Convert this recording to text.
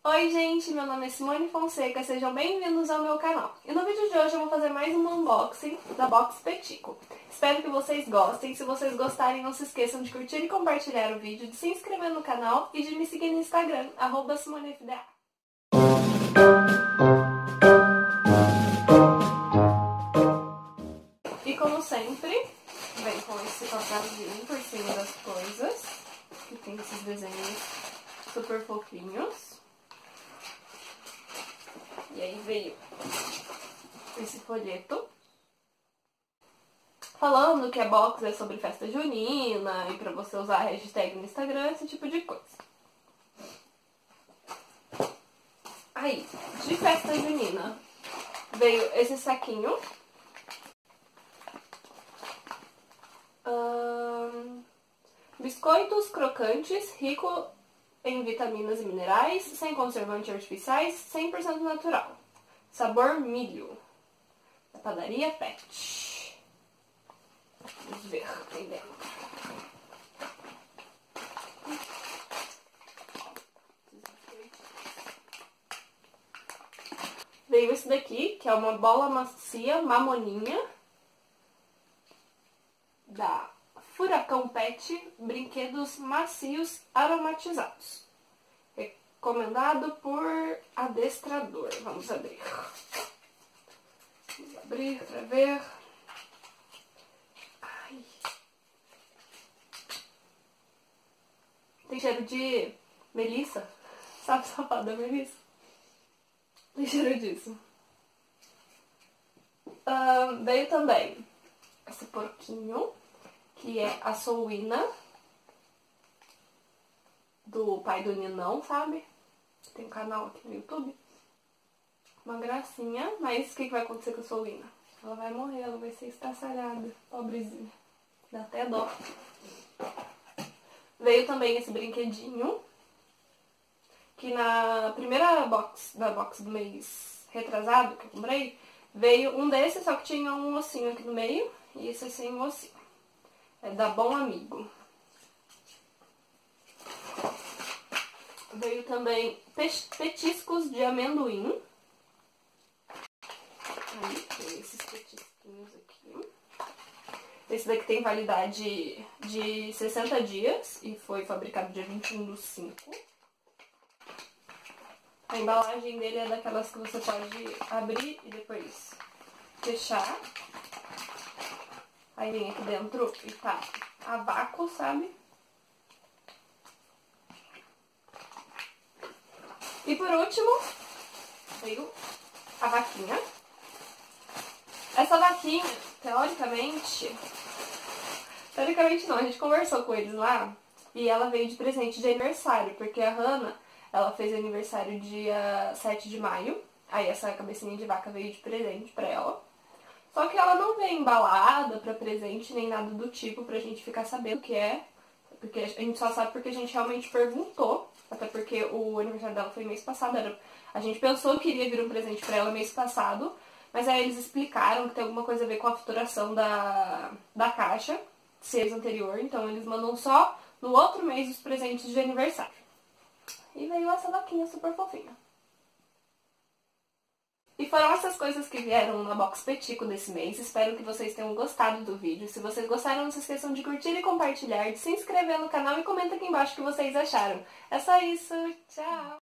Oi gente, meu nome é Simone Fonseca, sejam bem-vindos ao meu canal. E no vídeo de hoje eu vou fazer mais um unboxing da Box Petico. Espero que vocês gostem, se vocês gostarem não se esqueçam de curtir e compartilhar o vídeo, de se inscrever no canal e de me seguir no Instagram, @SimoneFDA. E como sempre, vem com esse papelzinho por cima das coisas, que tem esses desenhos super fofinhos. E aí veio esse folheto falando que a box é sobre festa junina e pra você usar a hashtag no Instagram, esse tipo de coisa. Aí, de festa junina, veio esse saquinho. Biscoitos crocantes, rico em vitaminas e minerais, sem conservantes artificiais, 100% natural. Sabor milho. Da padaria Pet. Vamos ver o que tem dentro. Veio esse daqui, que é uma bola macia mamoninha. Da Furacão Pet, brinquedos macios aromatizados. Recomendado por adestrador. Vamos abrir. Vamos abrir pra ver. Ai. Tem cheiro de melissa. Sabe o sapato da melissa? Tem cheiro disso. Veio também esse porquinho, que é a Souina, do pai do Ninão, sabe? Tem um canal aqui no YouTube. Uma gracinha, mas o que vai acontecer com a Souina? Ela vai morrer, ela vai ser estraçalhada, pobrezinha. Dá até dó. Veio também esse brinquedinho, que na primeira box, da box do mês retrasado que eu comprei, veio um desses, só que tinha um ossinho aqui no meio, e esse sem um ossinho. É da Bom Amigo. Veio também petiscos de amendoim. Aí, tem esses petisquinhos aqui. Esse daqui tem validade de 60 dias e foi fabricado dia 21/5. A embalagem dele é daquelas que você pode abrir e depois fechar. Aí vem aqui dentro e tá a vácuo, sabe? E por último, veio a vaquinha. Essa vaquinha, teoricamente não, a gente conversou com eles lá e ela veio de presente de aniversário, porque a Hannah, ela fez aniversário dia 7 de maio, aí essa cabecinha de vaca veio de presente pra ela. Só que ela não veio embalada pra presente, nem nada do tipo, pra gente ficar sabendo o que é. Porque a gente só sabe porque a gente realmente perguntou. Até porque o aniversário dela foi mês passado. A gente pensou que iria vir um presente pra ela mês passado. Mas aí eles explicaram que tem alguma coisa a ver com a faturação da caixa, mês anterior. Então eles mandam só no outro mês os presentes de aniversário. E veio essa vaquinha super fofinha. E foram essas coisas que vieram na Box Petico desse mês. Espero que vocês tenham gostado do vídeo. Se vocês gostaram, não se esqueçam de curtir e compartilhar, de se inscrever no canal e comenta aqui embaixo o que vocês acharam. É só isso. Tchau!